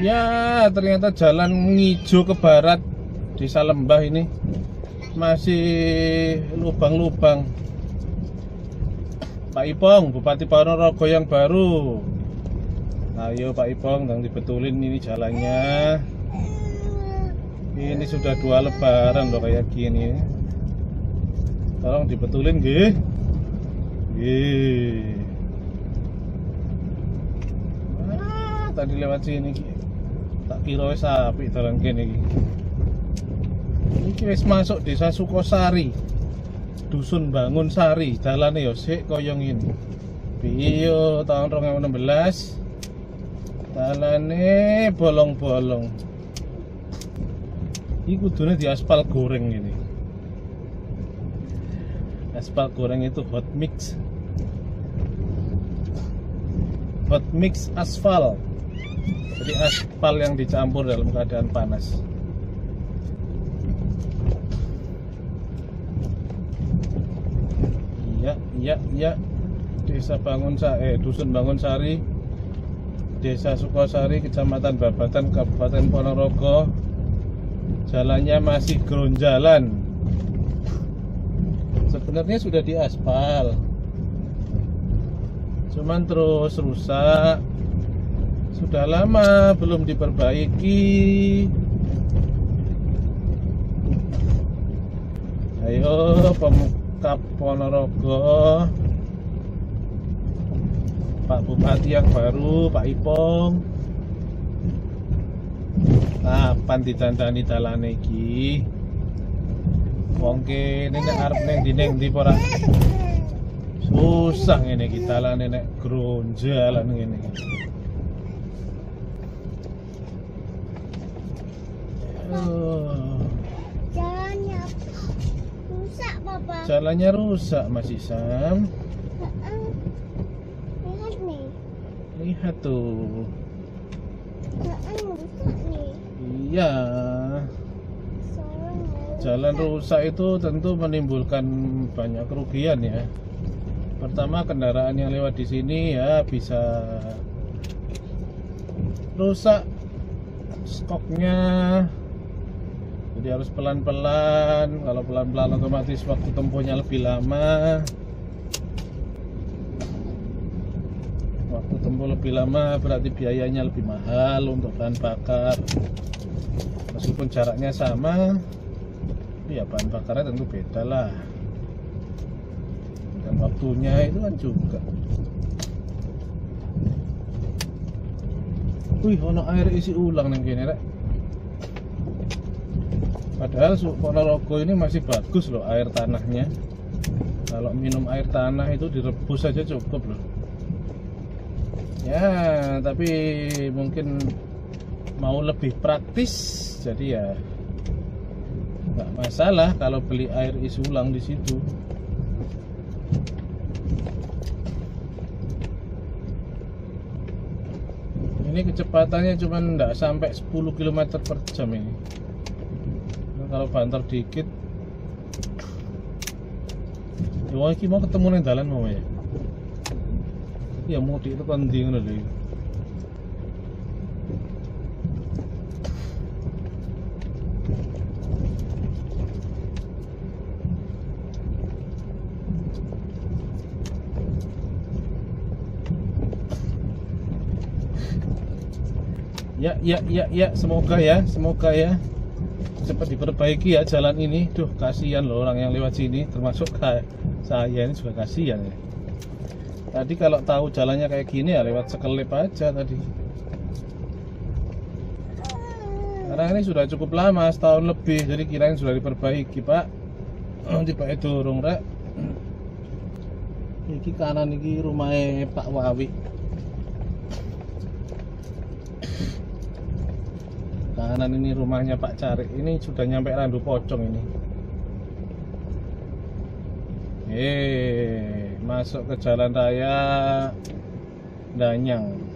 Ya, ternyata jalan ngijo ke barat Desa Lembah ini masih lubang-lubang. Pak Ipong, Bupati Ponorogo yang baru. Ayo Pak Ipong, tolong dibetulin ini jalannya. Ini sudah 2 lebaran loh kayak gini. Tolong dibetulin nggih. Tadi lewat sini tak kira wis apik dalan kene iki. Iki wis masuk Desa Sukosari. Dusun Bangun Sari, dalane ya sik kaya ngene. Piye tahun 2016. Dalane bolong-bolong. Iki kudune diaspal goreng ini. Aspal goreng itu hot mix. Hot mix aspal. Jadi aspal yang dicampur dalam keadaan panas. Ya. Desa Dusun Bangun Sari, Desa Sukosari, Kecamatan Babatan, Kabupaten Ponorogo. Jalannya masih gronjalan. Sebenarnya sudah diaspal, cuman terus rusak. Sudah lama belum diperbaiki. Ayo Pemkab Ponorogo, Pak Bupati yang baru, Pak Ipong, kapan ditandani dalane iki? Wong kene nek arep ning ndi ora susah ngene iki dalane nek gronjalan ngene. Jalannya rusak, Papa. Jalannya rusak, Mas Isam. Lihat nih. Lihat tuh. Rusak nih. Iya. Jalan rusak itu tentu menimbulkan banyak kerugian ya. Pertama, kendaraan yang lewat di sini ya bisa rusak skoknya. Jadi harus pelan-pelan. Kalau pelan-pelan otomatis waktu tempuhnya lebih lama. Waktu tempuh lebih lama berarti biayanya lebih mahal untuk bahan bakar. Meskipun jaraknya sama, ya bahan bakarnya tentu beda lah. Dan waktunya itu kan juga. Wih, ono air isi ulang nang kene rek. Padahal Ponorogo ini masih bagus loh air tanahnya. Kalau minum air tanah itu direbus saja cukup loh. Ya, tapi mungkin mau lebih praktis, jadi ya nggak masalah kalau beli air isi ulang di situ. Ini kecepatannya cuma nggak sampai 10 km per jam ini. Kalau banter dikit, ya iki mau ketemu nang dalan mau ya. Ya mudik itu kan ndi ngono lho. Ya, semoga ya cepat diperbaiki ya jalan ini. Duh, kasihan loh orang yang lewat sini, termasuk saya ini juga kasihan ya. Tadi kalau tahu jalannya kayak gini ya lewat sekelip aja tadi. Karena ini sudah cukup lama, setahun lebih, jadi kirain sudah diperbaiki, Pak. Tiba durung rek. Iki kanan iki rumahnya Pak Wawi. Kanan ini rumahnya Pak Carik. Ini sudah nyampe Randu Pocong ini. Masuk ke jalan raya Danyang.